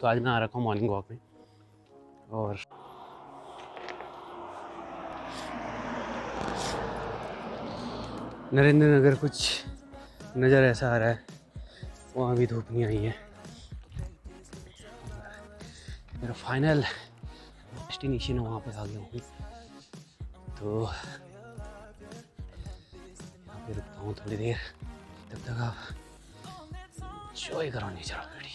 तो आज मैं आ रखा हूँ मॉर्निंग वॉक में और नरेंद्र नगर कुछ नज़र ऐसा आ रहा है, वहाँ भी धूप नहीं आई है। मेरा फाइनल डेस्टिनेशन है, वहाँ पे आ गया हूँ। तो यहाँ पे रुकता हूँ थोड़ी देर, तब तक आप एंजॉय करो नेचर ऑलरेडी।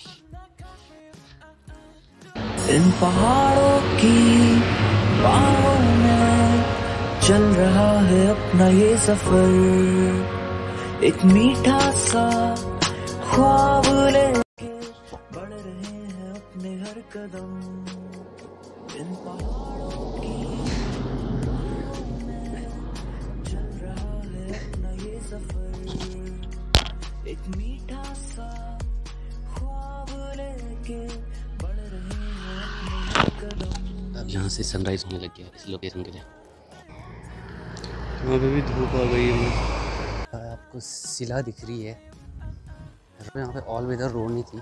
इन पहाड़ों की बाहों में चल रहा है अपना ये सफर, एक मीठा सा ख्वाब लेके बढ़ रहे हैं अपने हर कदम। इन पहाड़ों की बाहों में चल रहा है अपना ये सफर, एक मीठा सा ख्वाब लेके बढ़ रहे हैं अपने हर कदम। अब यहाँ से सनराइज होने लग गया इस लोकेशन के लिए। वहाँ पे भी धूप आ गई है। आपको सिला दिख रही है, यहाँ पे ऑल वेदर रोड नहीं थी।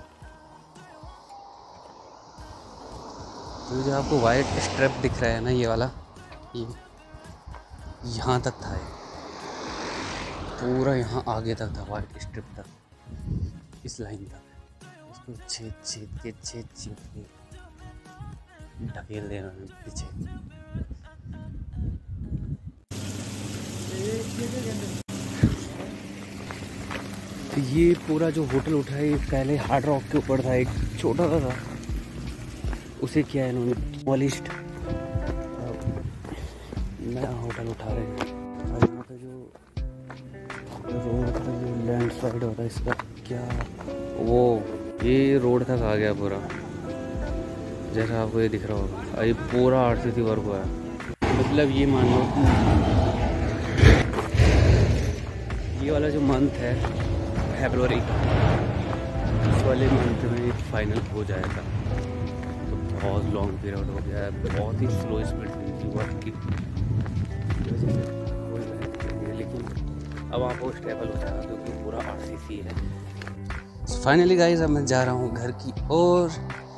तो जो आपको वाइट स्ट्रिप दिख रहा है ना, ये वाला, ये यहाँ तक था, ये पूरा यहाँ आगे तक था, वाइट स्ट्रिप तक, इस लाइन तक। उसको छेद के ढकेल दे रहा है पीछे। तो ये पूरा जो होटल उठा है, ये पहले हार्ड रॉक के ऊपर था, एक छोटा सा था, उसे किया है इन्होंने पॉलिश्ड, नया होटल उठा रहे हैं। और यहाँ पे जो रोड का जो लैंडस्लाइड होता है, इसका क्या वो ये रोड तक आ गया पूरा, जैसा आपको ये दिख रहा होगा। ये पूरा आरसीसी वर्क हुआ है। मतलब ये मान लो ये वाला जो मंथ है फरवरी, इस वाले मंथ में फाइनल हो जाएगा। तो बहुत लॉन्ग पीरियड हो गया है, बहुत ही स्लो स्पीड थी वर्क की वजह से हो रहा है, लेकिन अब आपको स्टेबल हो जाएगा क्योंकि पूरा आरसीसी है। फाइनली गाइस, अब मैं जा रहा हूँ घर की ओर।